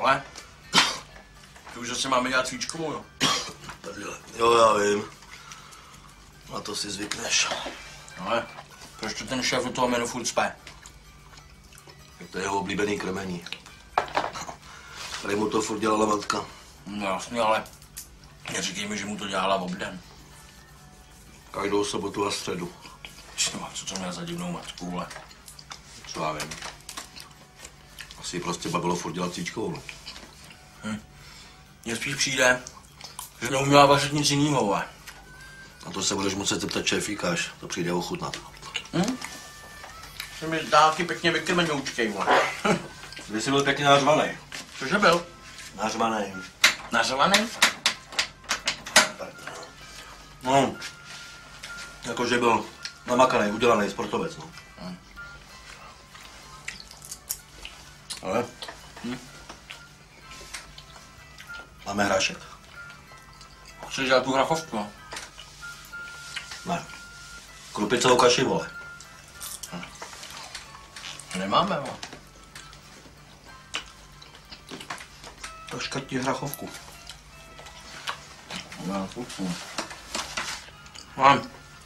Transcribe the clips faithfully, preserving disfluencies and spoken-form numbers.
Vole, ty už zase máme dělat svíčkovou, jo? Jo, já vím. Na to si zvykneš. Ale proč to ten šéf do toho menu furt spé? To je jeho oblíbený krmení. Tady mu to furt dělala matka. No jasně, ale neříkej mi, že mu to dělala obden. Každou sobotu a středu. No, co to měl za divnou matku, vole? Co já vím. Asi prostě bavilo furt dělat cíčkovou. Hm. Mně spíš přijde, že neuměla vařit nic jinýho, vole. A to se budeš muset zeptat šéfíka, až to přijde ochutnat. Hm? Jsi mi dálky pěkně vykrmenoučkej, vole. Vy jsi byl pěkně nařvaný. Cože byl? Nařvaný. Nařvaný? No, jakože byl namakaný, udělaný sportovec, no. Hm. Ale? Hm? Máme hrášek? Chceš dělat tu hrachovku, no? Ne. Krupicovou kaši, vole. Hm. Nemáme, vole. To škrtí hrachovku. No, fuku. Mám.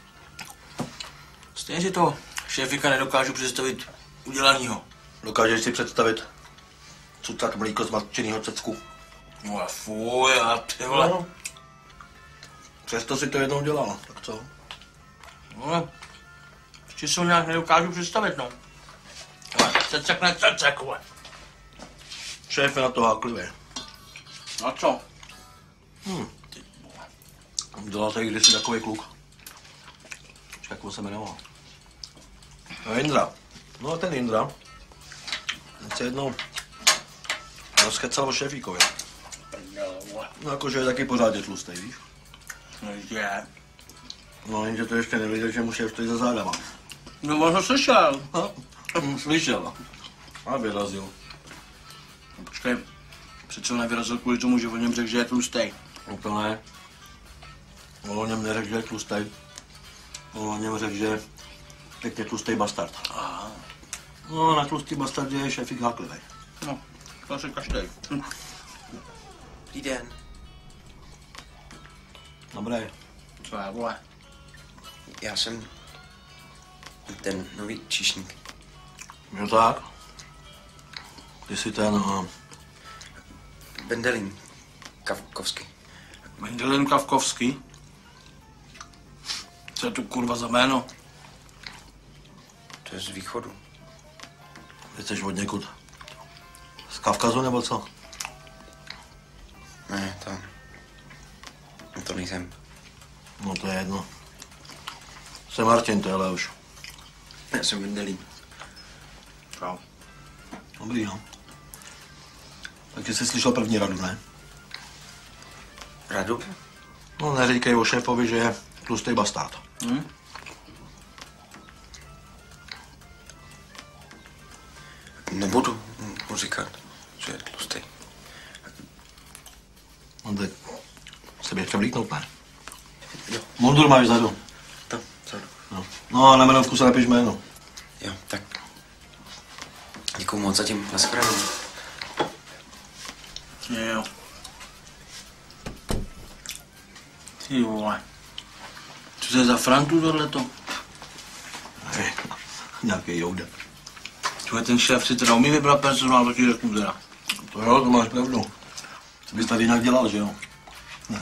Stejně si to šéfika nedokážu představit udělanýho. Dokážeš si představit cucat mlíko z matčenýho cecku? No a fuj, a ty vole. No. Přesto si to jednou dělala, tak co? No, ještě si ho nějak nedokážu představit, no. Ale cecek ne cecek, vole. Šéf je na to háklivý. No co? Hm. Dělal tady kdysi takový kluk. Jak on se jmenoval? No Jindra. No a ten Jindra. Ten se jednou rozkecal o šéfíkovi. No jakože je taky pořádně tlustý, víš? No je. No jenže to ještě nevěděl, že mu šéf stojí za zádama. No on ho slyšel. No, slyšel. A vyrazil. No, počkej, přece on nevyrazil kvůli tomu, že o něm řekl, že je tlustý. No to ne. On o něm neřekl, že je tlustý. On o něm řekl, že je pěkně tlustý bastard. Aha. No na tlustý bastardě je šéfík háklivý. No, to si každej. Hm. Dobrý den. Dobré. Co je, vole? Já jsem ten nový číšník. Jo tak. Ty jsi ten... Uh... Bendelín Kavkovský. Mendelin Kavkovský? Co je to kurva za jméno? To je z východu. Ty jsi od někud. Z Kavkazu nebo co? Ne, to... To nejsem. No to je jedno. Jsem Martin, to je Leoš. Já jsem Bendelín. Čau. Dobrý, no. Takže jsi slyšel první radu, ne? Radu? No neříkej o šéfovi, že je tlustý bastard. Hm? Nebudu mu říkat, že je tlustý. No tak se běž převlíknout, ne? Jo. Mundur máš vzadu. Tam, vzadu. No. No a na jmenovku se napiš jméno. Jo, tak. Děkuju moc zatím. Nashledanou. Jo. Ty vole. Co to je za frantu tohleto? Ne, nějaký jouda. Tohle ten šéf si teda umí vybrat personál, to ti řeknu teda. To jo, to máš pravdu. Co bys tady jinak dělal, že jo? No.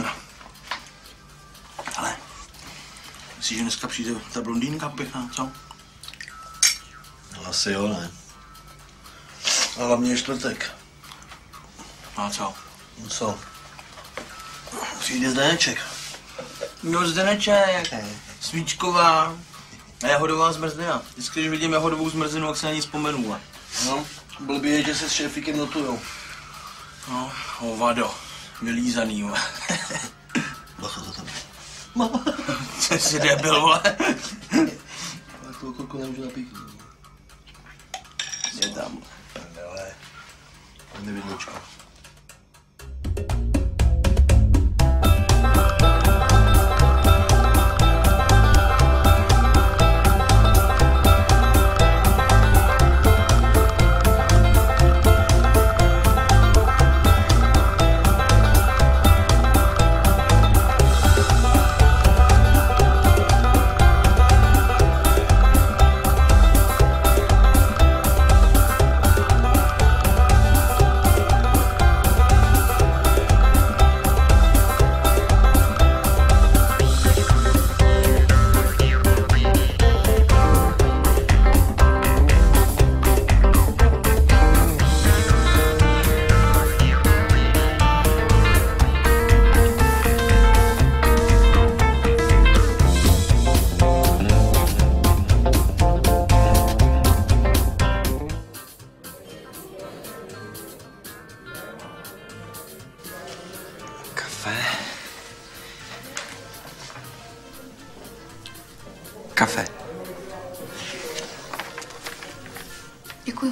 Ale, myslíš, že dneska přijde ta blondýnka pěkná, co? No, asi jo, ne. A hlavně je čtvrtek. A co? No co? Přijde Zdeneček. No Zdeneček, svíčková a jahodová zmrzlina. Vždycky, když vidím jahodovou zmrzlinu, tak se na ní vzpomenu. Ale. No, blbý je, že se s šéfíkem notujou. No, hovado, vylízaný, vole. Bacha za tebe. Co jsi debil, vole? Tak to okolko nemůžu napíknout. Je tam. Ale, nevidločka. Kafe. Děkuju.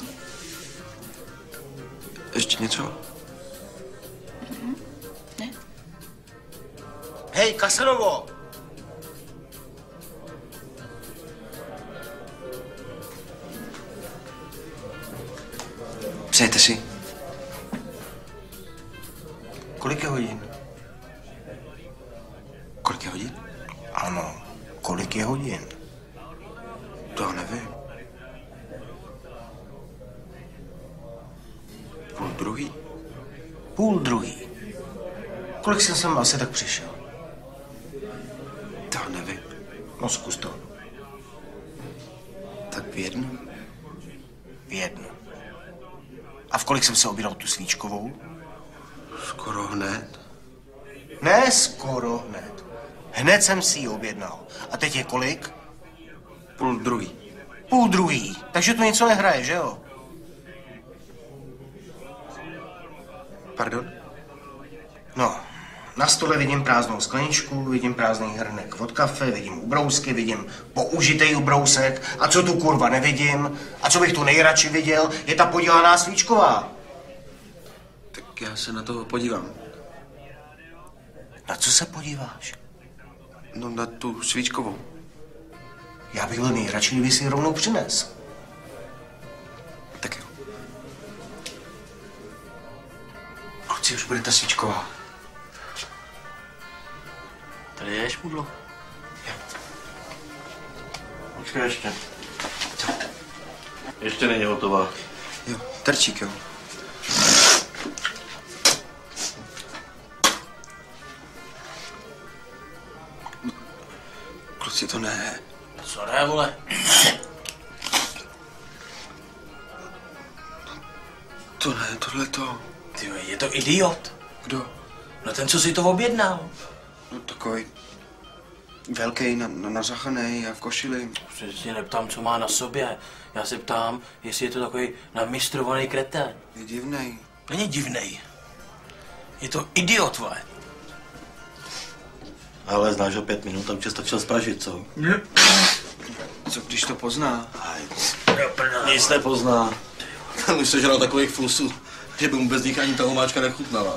Ještě něco? Mm-hmm. Ne? Hej, Kasanovo! Přejete si? Kolik je hodin? Kolik je hodin? Ano, kolik je hodin? To nevím. Půl druhý? Půl druhý. Kolik jsem sem asi tak přišel? To nevím. No zkus to. Tak v jednu? V jednu. A v kolik jsem se objednal tu svíčkovou? Skoro hned. Ne skoro hned. Hned jsem si ji objednal. A teď je kolik? Půl druhý. Půl druhý. Takže to něco nehraje, že jo? Pardon? No, na stole vidím prázdnou skleničku, vidím prázdný hrnek od kafe, vidím ubrousky, vidím použitej ubrousek. A co tu kurva nevidím? A co bych tu nejradši viděl, je ta podělaná svíčková. Tak já se na to podívám. Na co se podíváš? No na tu svíčkovou. Já bych byl nejradši, kdyby si ji rovnou přines. Tak jo. Kluci, už bude ta svíčková. Tady je šmudlo. Počkej ještě. Co? Ještě není hotová. Jo, terčík, jo. Kluci, to ne. Co ne, vole? To ne, tohle to. Ty je to idiot. Kdo? No ten, co si to objednal. No takový velký, na, na, nařachaný a v košili. Přesně neptám, co má na sobě. Já se ptám, jestli je to takový namistrovaný kretén. Je divnej. Není divnej. Je to idiot, vole. Ale znáš ho pět minut, tak už je stačil spražit, co? Co když to pozná? Nic nepozná. Ten už sežral takových flusů, že by mu bez nich ani ta omáčka nechutnala.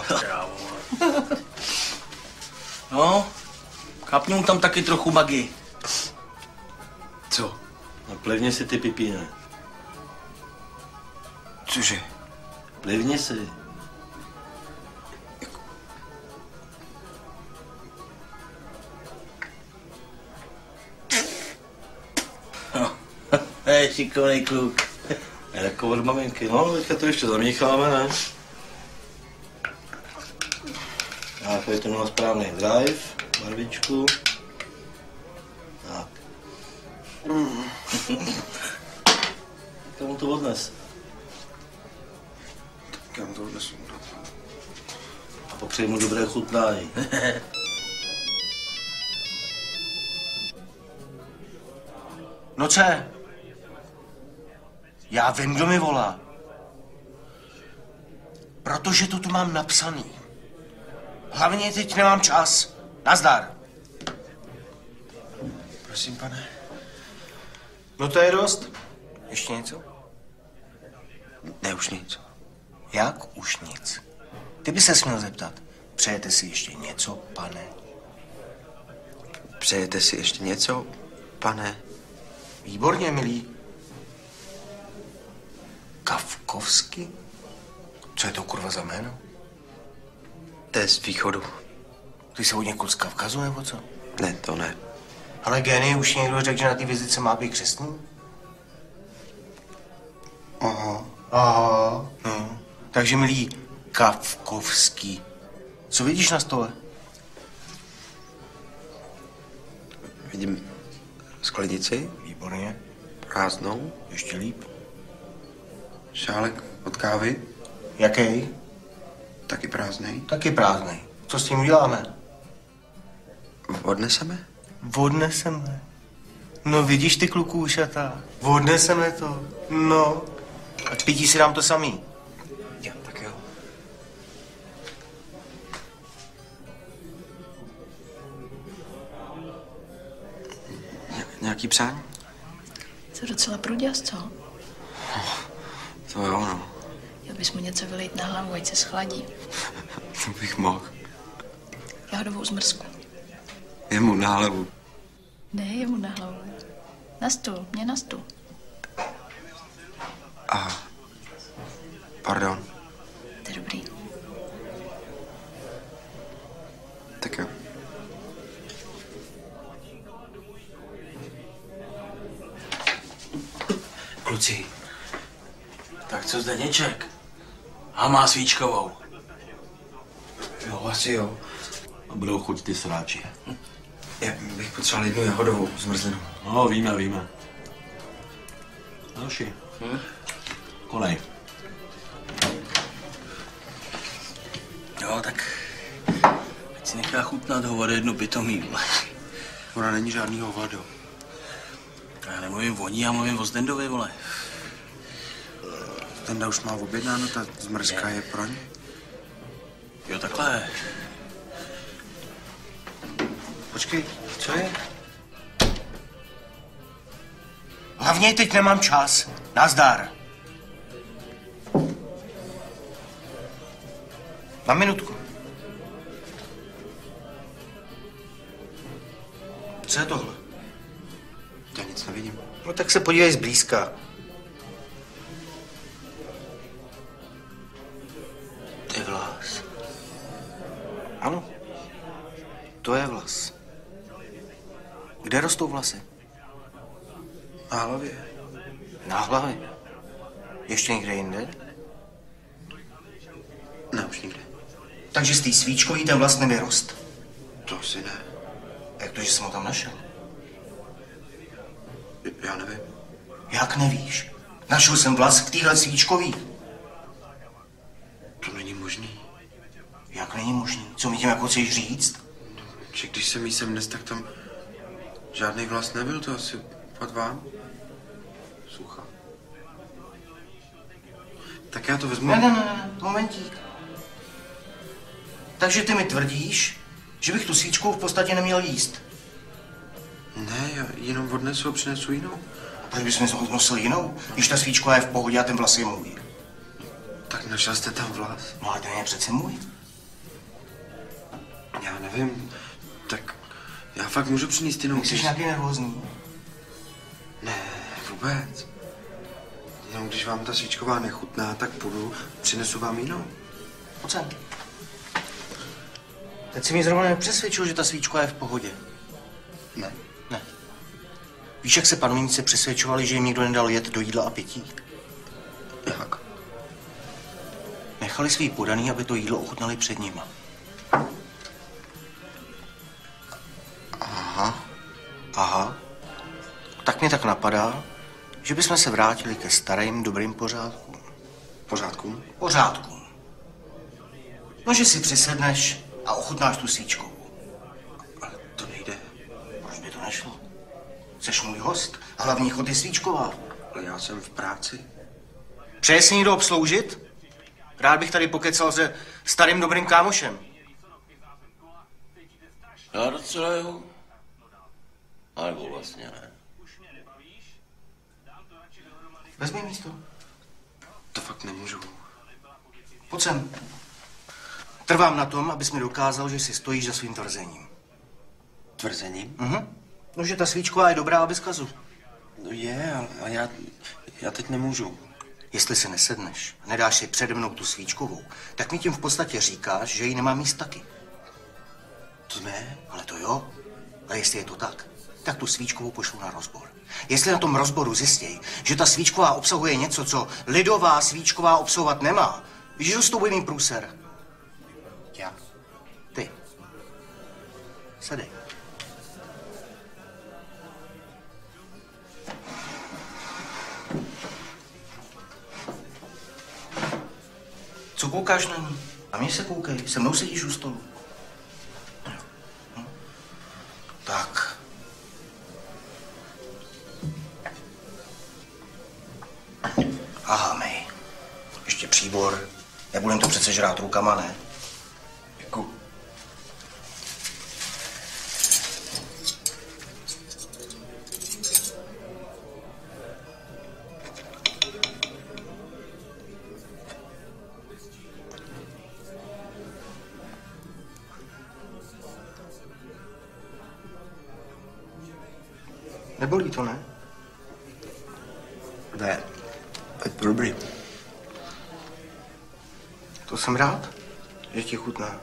No, kapni mu tam taky trochu magy. Co? No plivni si ty pipíne. Cože? Plivni si. Hej, šikovnej kluk. Jako od maminky. No, teďka to ještě zamícháme, ne? Já tady to měla správný drive, barvičku. Tak. Mm. Komu to odnes? Tak já mu to odnesu. A popřeji mu dobré chutnání. No co? Já vím, kdo mi volá. Protože to tu mám napsaný. Hlavně teď nemám čas. Nazdar. Prosím, pane. No to je dost. Ještě něco? Ne, už nic. Jak už nic? Ty by se směl zeptat. Přejete si ještě něco, pane? Přejete si ještě něco, pane? Výborně, milý. Kafkovsky? Co je to kurva za jméno? To je z východu. Ty jsi od někud z Kavkazu, nebo co? Ne, to ne. Ale Génie už někdo řekl, že na té vizice má být křestný? Aha. Aha. No. Takže, milý Kafkovský, co vidíš na stole? Vidím sklenici, Výborně. prázdnou, Ještě líp. šálek od kávy, Jaký? taky prázdnej. Taky prázdnej. Co s tím uděláme? Odneseme? Odneseme. No vidíš ty kluku ušatá. Odneseme to. No. A pití si dám to samý. Jo, tak jo. Ně- Nějaký přání? Jsi docela pruděz, co? To jo, no. Měl bys mu něco vylejt na hlavu, ať se schladí. To bych mohl. Jahodovou zmrzku. Jemu na hlavu. Ne, jemu na hlavu. Na stůl, mě na stůl. Aha. Pardon. To je dobrý. Tak jo. Kluci, tak co Zdeněček? A má svíčkovou. Jo, asi jo. A budou chuť ty sráči. Já bych potřeboval jednu jahodovou zmrzlinu. No, víme, víme. Další. Hm? Konej. Jo, tak ať si nechá chutnat hovado jednu pitomí. Ona není žádný hovado. Já nemluvím o ní, já mluvím o Zdendovi, vole. Tenda už má objednáno, ta zmrzka je pro ně. Jo, takhle. Počkej, co je? Hlavně teď nemám čas. Nazdar. Mám minutku. Co je tohle? Já nic nevidím. No tak se podívej zblízka. To je vlas. Ano, to je vlas. Kde rostou vlasy? Na hlavě. Na hlavě. Ještě někde jinde? Ne, už nikde. Takže z té svíčkový ten vlas nevyrost. To si ne. Jak to, že jsem ho tam našel? Já nevím. Jak nevíš? Našel jsem vlas k téhle svíčkový. To není možný. Jak není možný? Co mi tím jako chceš říct? Že když jsem jí sem dnes, tak tam žádný vlas nebyl, to asi pod vám. Sucha. Tak já to vezmu. Ne, ne, ne, momentík. Takže ty mi tvrdíš, že bych tu svíčku v podstatě neměl jíst. Ne, já jenom odnesu a přinesu jinou. A proč bys mi odnosil jinou, když ta svíčka je v pohodě a ten vlas je můj? Tak našel jste tam vlas? No ale ten je přece můj. Já nevím. Tak já fakt můžu přinést jinou. Jsi nějaký nervózní? Ne, vůbec. Jenom když vám ta svíčková nechutná, tak půjdu, přinesu vám jinou. Pojď sem. Teď si mi zrovna nepřesvědčil, že ta svíčka je v pohodě. Ne. Ne. Víš, jak se panovníci přesvědčovali, že jim nikdo nedal jet do jídla a pití? Jak? Nechali svý podaný, aby to jídlo ochutnali před nima. Aha. Aha. Tak mě tak napadá, že bychom se vrátili ke starým dobrým pořádkům. Pořádku? Pořádkům. No, že si přisedneš a ochutnáš tu svíčkovou. Ale to nejde. Proč by to nešlo? Jseš můj host a hlavní chod je svíčková. Ale já jsem v práci. Přeje si někdo obsloužit? Rád bych tady pokecal se starým dobrým kámošem. Já docela jo. A nebo vlastně ne. Vezmi místo. To fakt nemůžu. Pojď sem. Trvám na tom, abys mi dokázal, že si stojíš za svým tvrzením. Tvrzením? Mhm. No, že ta svíčková je dobrá a bez kazu. No je, ale, ale já, já teď nemůžu. Jestli se nesedneš a nedáš si přede mnou tu svíčkovou, tak mi tím v podstatě říkáš, že ji nemám jíst taky. To ne? Ale to jo. A jestli je to tak, tak tu svíčkovou pošlu na rozbor. Jestli na tom rozboru zjistějí, že ta svíčková obsahuje něco, co lidová svíčková obsahovat nemá, víš, že s tou budu mít průser. Já. Ty. Sedej. Co koukáš na ní? A mě se koukej, se mnou sedíš u stolu. Hm? Tak. Aha, mej. Ještě příbor. Nebudem to přece žrát rukama, ne? Děkuju. Nebolí to, ne? Ne, je to dobrý. To jsem rád, že ti chutná.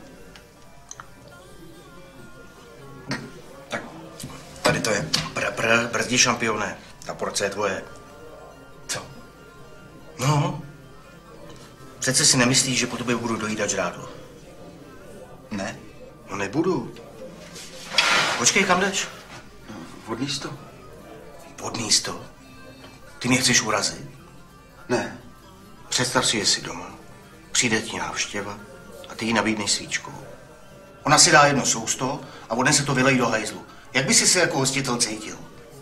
Tak tady to je. Br, br, brzdí šampione. Ta porce je tvoje. Co? No. Přece si nemyslíš, že po tobě budu dojídat žrádlo. Ne. No nebudu. Počkej, kam jdeš? No, vodní sto. Vodný sto? Ty mě chceš urazit? Ne. Představ si, že jsi doma. Přijde ti návštěva a ty jí nabídneš svíčkou. Ona si dá jedno sousto a odnese to vylej do hajzlu. Jak by si se jako hostitel cítil?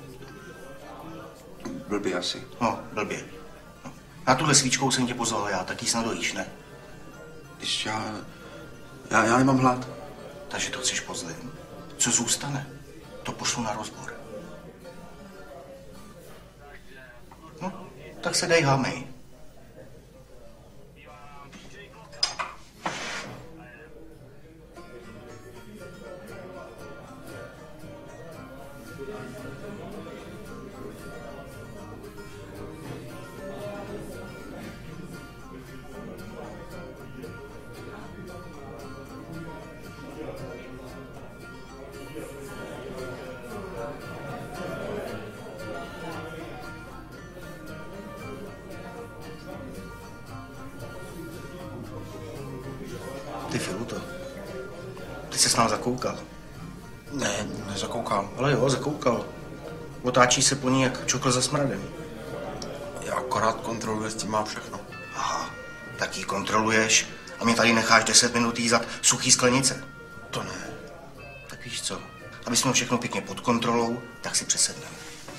Blbě asi. No, blbě. No. Na tuhle svíčkou jsem tě pozval já, tak jí snad dojíš, ne? Když já... Já, já nemám hlad. Takže to chceš pozlím. Co zůstane, to pošlu na rozbor. No, tak se dej hamej. Ty Filuto, ty se s nám zakoukal. Ne, nezakoukám. Ale jo, zakoukal. Otáčí se po ní jak čokl za smradem. Já akorát kontroluji, jestli má všechno. Aha, tak ji kontroluješ a mě tady necháš deset minut jízat suchý sklenice. To ne. Tak víš co, aby jsme všechno pěkně pod kontrolou, tak si přesedneme.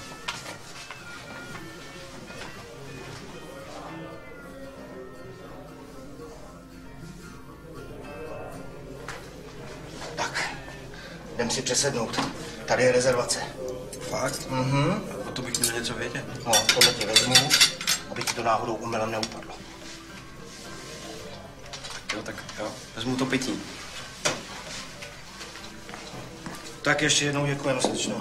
Tak, jdem si přesednout. Tady je rezervace. Fakt? Mhm. O to bych měl něco vědět. No, tohle ti vezmu, aby ti to náhodou omylem neupadlo. Jo, tak jo. Vezmu to pití. Tak ještě jednou děkujeme, slečno.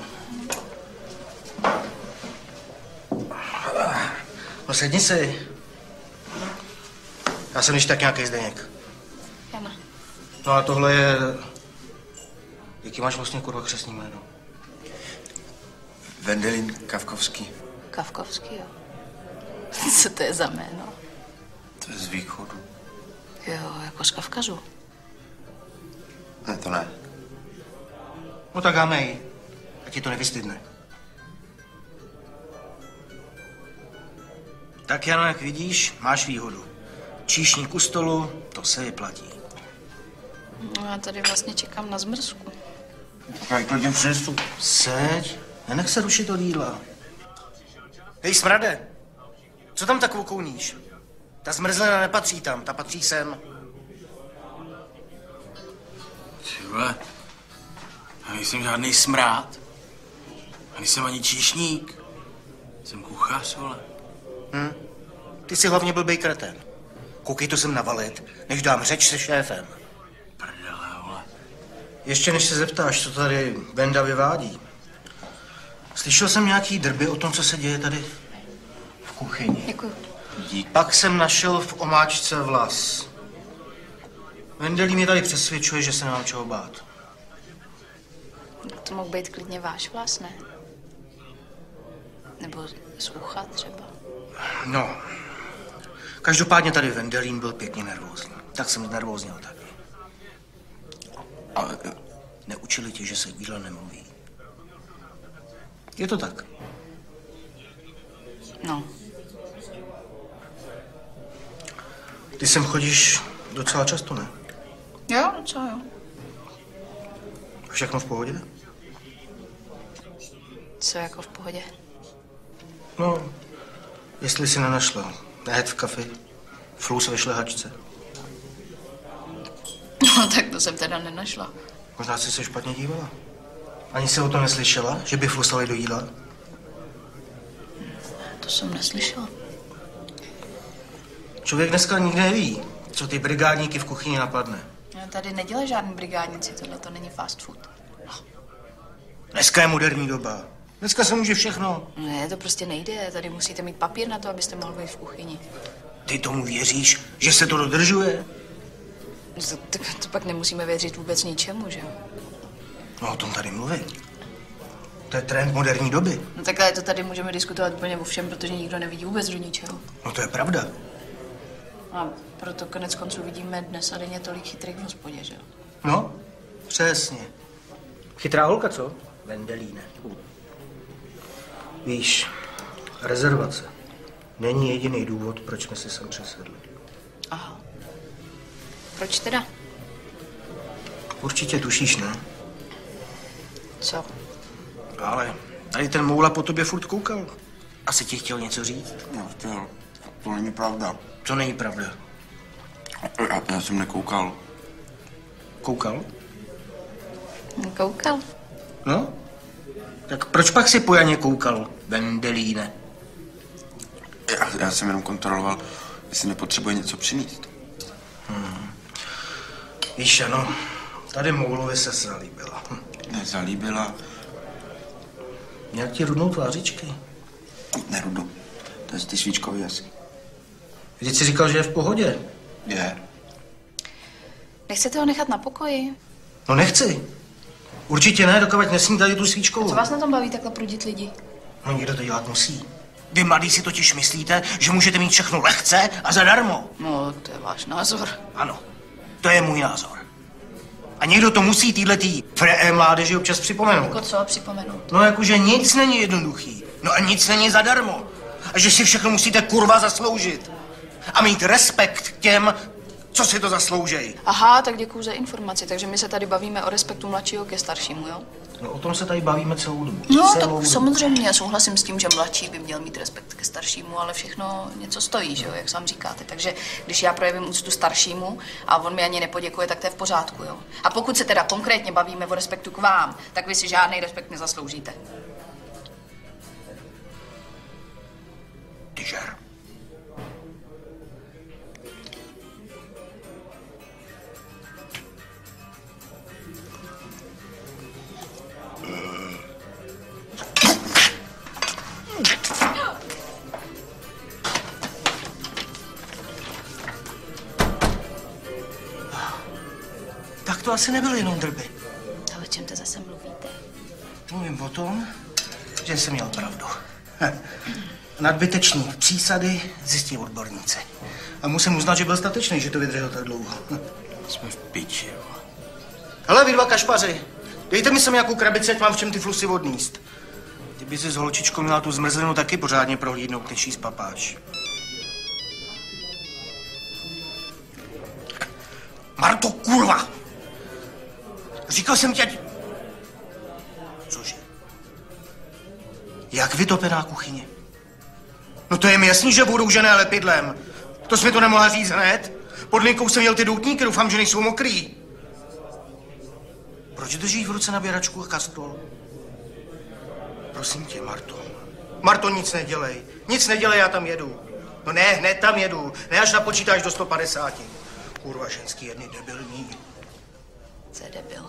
No sedni si. Já jsem když tak nějaký Zdeněk. Jana. No a tohle je... Jaký máš vlastně kurva křestní jméno? Vendelin Kavkovský. Kavkovský, jo. Co to je za jméno? To je z východu. Jo, jako z Kavkazu. Ne, to ne. No tak hamej, ať ti to nevystydne. Tak Jano, jak vidíš, máš výhodu. Číšník u stolu, to se vyplatí. No já tady vlastně čekám na zmrzku. Já klidně přinesu. Seď, nenech se rušit od jídla. Hej, smrade, co tam tak okouníš? Ta zmrzlina nepatří tam, ta patří sem. Ty vole, já nejsem žádný smrát. A nejsem ani číšník. Jsem kuchař, vole. Hm? Ty jsi hlavně blbej kretén. Koukej to sem navalit, než dám řeč se šéfem. Prdele, vole. Ještě než se zeptáš, co tady Benda vyvádí. Slyšel jsem nějaký drby o tom, co se děje tady v kuchyni. Děkuju. Dík. Pak jsem našel v omáčce vlas. Vendelí mě tady přesvědčuje, že se nemám čeho bát. To mohl být klidně váš vlas, ne? Nebo z ucha třeba. No, každopádně tady Vendelín byl pěkně nervózní. Tak jsem znervózněl taky. Ale neučili tě, že se jídla nemluví. Je to tak. No, Ty sem chodíš docela často, ne? jo, docela jo. Všechno v pohodě? Co jako v pohodě? No, jestli si nenašla nehet v kafi, flus ve šlehačce. No, tak to jsem teda nenašla. Možná jsi se špatně dívala. Ani jsi o to neslyšela, že by flusali do jídla? To jsem neslyšela. Člověk dneska nikdy neví, co ty brigádníky v kuchyni napadne. Já tady nedělá žádný brigádnici, tohle to není fast food. Dneska je moderní doba. Dneska se může všechno. Ne, to prostě nejde. Tady musíte mít papír na to, abyste mohl být v kuchyni. Ty tomu věříš, že se to dodržuje? To, to, to pak nemusíme věřit vůbec ničemu, že jo? No o tom tady mluvím. To je trend moderní doby. No takhle to tady můžeme diskutovat úplně o všem, protože nikdo nevidí vůbec do ničeho. No to je pravda. A proto konec konců vidíme dnes a denně tolik chytrých v hospodě, že jo? No, přesně. Chytrá holka, co? Vendelíne. Víš, rezervace není jediný důvod, proč jsme si sem přesedli. Aha. Proč teda? Určitě tušíš, ne? Co? Ale tady ten moula po tobě furt koukal. Asi ti chtěl něco říct? No, chtěl. To není pravda. To není pravda. Já, já jsem nekoukal. Koukal? Koukal. No? Tak proč pak si po Janě koukal, Vendelíne? Já, já jsem jenom kontroloval, jestli nepotřebuje něco přinést. Hmm. Víš, ano, tady moulovi se zalíbila. Hm. Nezalíbila. Nějak ti rudnou tvářičky? Nerudu. To je z ty svíčkový asi. Vždyť jsi říkal, že je v pohodě. Je. Nechcete ho nechat na pokoji? No nechci. Určitě ne, dokud nesmí tady tu svíčkovou. Co vás na tom baví takhle prudit lidi? No někdo to dělat musí. Vy mladí si totiž myslíte, že můžete mít všechno lehce a zadarmo. No, to je váš názor. Ano, to je můj názor. A někdo to musí týhletý freé mládeži občas připomenout. Jako co připomenout? No jakože nic není jednoduchý. No a nic není zadarmo. A že si všechno musíte kurva zasloužit. A mít respekt k těm, co si to zasloužej. Aha, tak děkuju za informaci. Takže my se tady bavíme o respektu mladšího ke staršímu, jo? No o tom se tady bavíme celou dobu. No, celou tak dobu. samozřejmě, já souhlasím s tím, že mladší by měl mít respekt ke staršímu, ale všechno něco stojí, že jo, jak sám říkáte. Takže když já projevím úctu staršímu a on mi ani nepoděkuje, tak to je v pořádku, jo. A pokud se teda konkrétně bavíme o respektu k vám, tak vy si žádný respekt nezasloužíte. Ty žer. Tak to asi nebyly jenom drby. A o čem to zase mluvíte? Mluvím o tom, že jsem měl pravdu. Nadbytečný přísady zjistí odborníci. A musím uznat, že byl statečný, že to vydržel tak dlouho. Jsme v piči, jo. Hele, vy dva kašpaři, dejte mi sem nějakou krabici, ať mám v čem ty flusy odníst. Ty by si s holčičkou měla tu zmrzlinu taky pořádně prohlídnout, než jí spapáš. Marto, kurva! Říkal jsem ti, ať... Cože? Jak vytopená kuchyně? No to je mi jasný, že budou žené lepidlem. To jsi mi to nemohla říct hned? Pod linkou jsem měl ty doutníky, doufám, že nejsou mokrý. Proč držíš v ruce nabíračku a kastrol? Prosím tě, Marto. Marto, nic nedělej. Nic nedělej, já tam jedu. No ne, hned tam jedu. Ne, až napočítáš do sto padesáti. Kurva, ženský jedný debilní. Co je debil?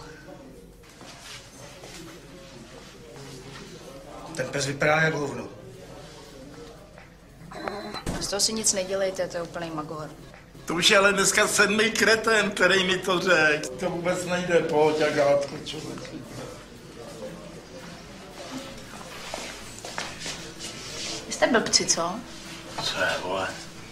Ten pes vypadá jak hovno. Z toho si nic nedělejte, to je úplný magor. To už je ale dneska sedmý kreten, který mi to řekl. To vůbec nejde, pojď, Agátko, člověk. Jste blbci, co? Co je, vole?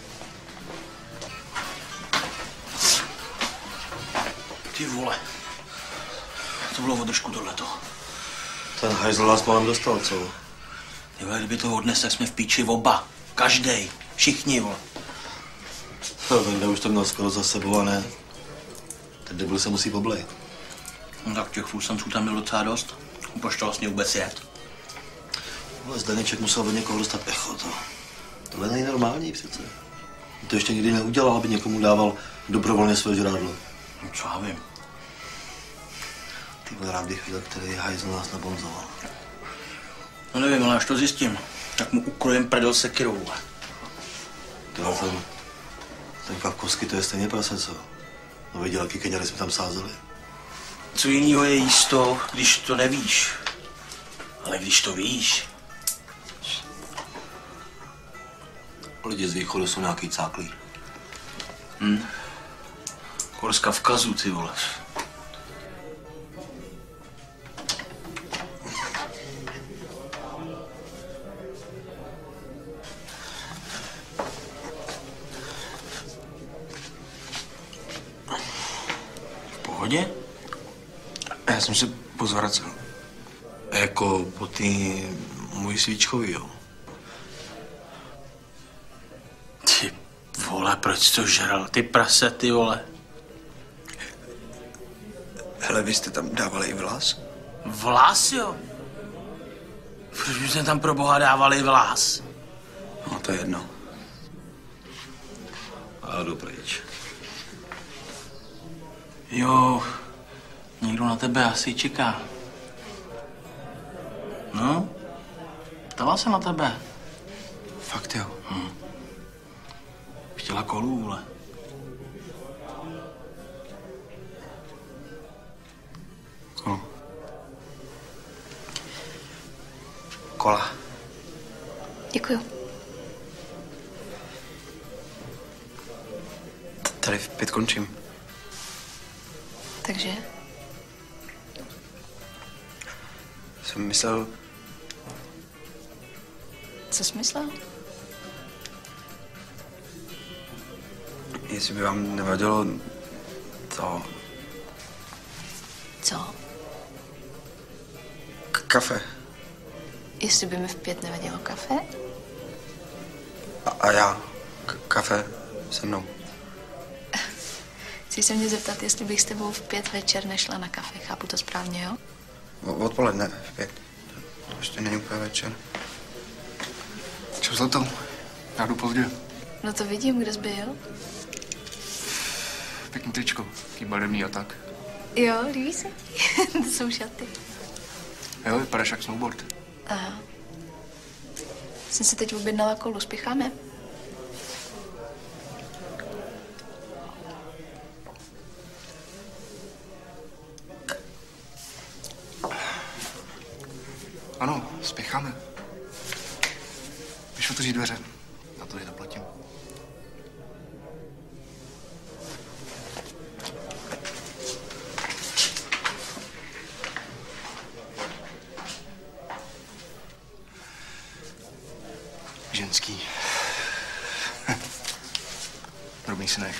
Ty vole. To bylo o držku tohleto. Ten hajzl vás kolem dostal, co? Ty vole, kdyby to odnes, tak jsme v píči oba. Každej. Všichni, vole. No, Venda už to měl skoro za sebou a ne. Ten debil se musí poblejt. No tak těch flusanců tam měl docela dost. Proč to vlastně vůbec jet? Ale Zdeněček musel od někoho dostat echo, to. Tohle není normální přece. To ještě nikdy neudělal, aby někomu dával dobrovolně své žrádlo. No co já vím. Ty vole, rád bych viděl, který hajzl nás nabonzoval. No nevím, ale až to zjistím, tak mu ukrojem prdel sekirou. Ty vole, ten, ten Kavkovský, to je stejně prase, co? No viděl, jaký keňary jsme tam sázeli. Co jinýho je jísto, když to nevíš? Ale když to víš. Lidi z východu jsou nějaký cáklí. Hm. Kor z Kavkazu, ty vole. V pohodě? Já jsem se pozvracel. Jako po ty můj svíčkový, jo. Ty vole, proč to žral? Ty prase, ty vole. Hele, vy jste tam dávali i vlas? Vlas, jo? Proč by jsme tam pro boha dávali vlas? No, to je jedno. A jdu pryč. Jo, někdo na tebe asi čeká. No, ptala se na tebe. Fakt jo. Hm. Chtěla kolů, vole. Kolo. Kola. Děkuju. Tady v pět končím. Takže? Jsem myslel, Co jsi myslel? jestli by vám nevadilo to Co? k- kafe. Jestli by mi v pět nevadilo kafe? A, a já. K- kafe se mnou. Chci se mě zeptat, jestli bych s tebou v pět večer nešla na kafe. Chápu to správně, jo? O- Odpoledne v pět. To ještě není úplně večer. Čau, zlatou. Já jdu pozdě. No to vidím, kde jsi byl. Pěkný tričko. Taký barevný a tak. Jo, líbí se? To jsou šaty. Jo, vypadáš jak snowboard. Aha. Jsem si teď objednala kolu, spěcháme? Ano, spěcháme. Když otevřít dveře, na to je zaplatím. Ženský. Drobný synek.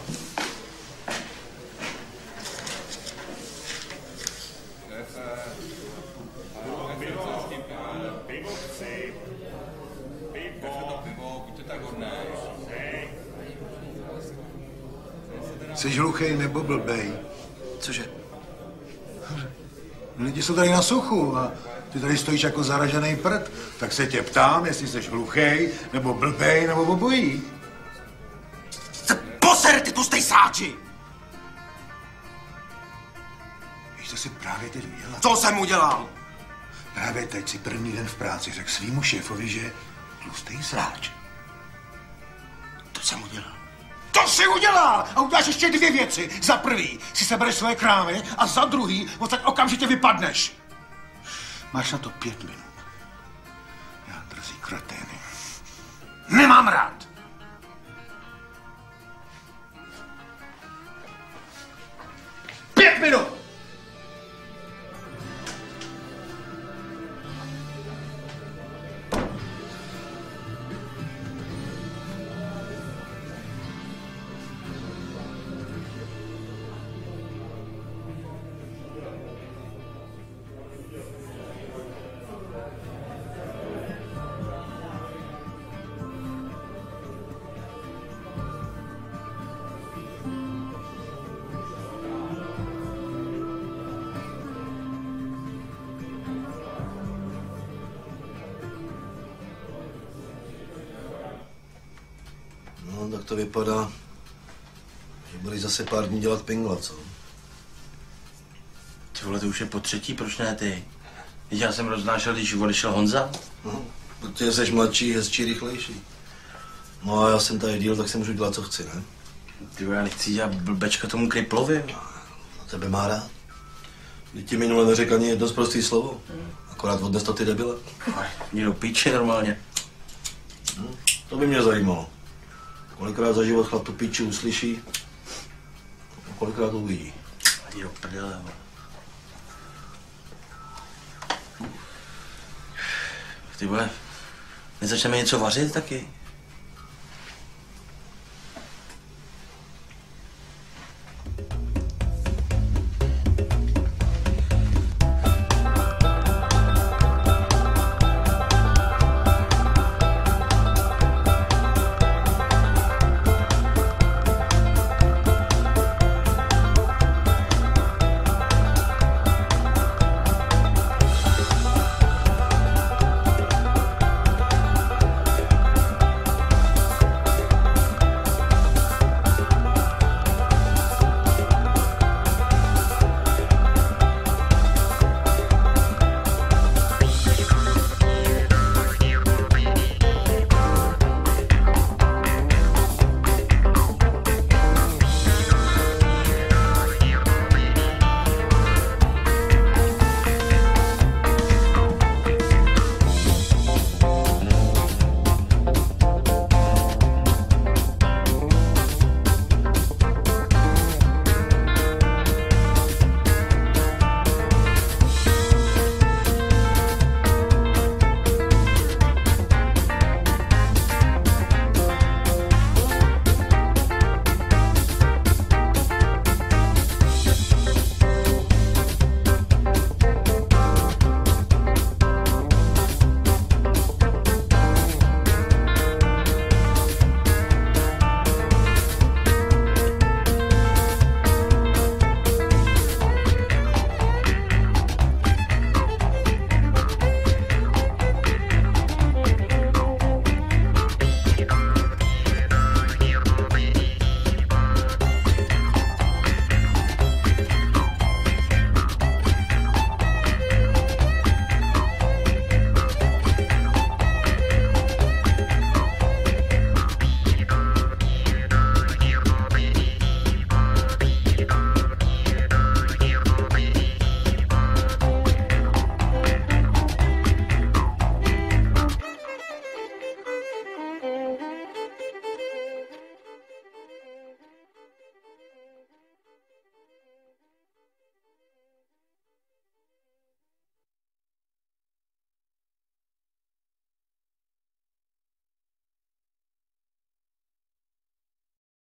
Jsi hluchej nebo blbej? Cože? Lidi jsou tady na suchu a ty tady stojíš jako zaražený prd. Tak se tě ptám, jestli jsi hluchej, nebo blbej, nebo obojí. Poser, ty tlustej sáči! Víš, co jsi právě teď udělal? Co jsem udělal? Právě teď si první den v práci řekl svýmu šéfovi, že je tlustý sráč. To jsem udělal. To jsi udělal! A uděláš ještě dvě věci. Za prvý si sebereš svoje krámy a za druhý odsaď okamžitě vypadneš. Máš na to pět minut. Já drzí kretény. Nemám rád! Pět minut! No, tak to vypadá, že budeš zase pár dní dělat pingla, co? Ty vole, to už je po třetí, proč ne ty? Teď já jsem roznášel, když odešel Honza. No, protože jsi mladší, hezčí, rychlejší. No a já jsem tady díl, tak si můžu dělat, co chci, ne? Ty vole, já nechci dělat blbečka tomu Kriplovi. A tebe má rád. Teď ti minule neřekl ani jedno prostý slovo. A Akorát odnes to ty debile. Mě do píče normálně. Hm, to by mě zajímalo. Kolikrát za život chlap tu píči uslyší a kolikrát to uvidí. Ani do prdele. Ty vole, nezačneme něco vařit taky?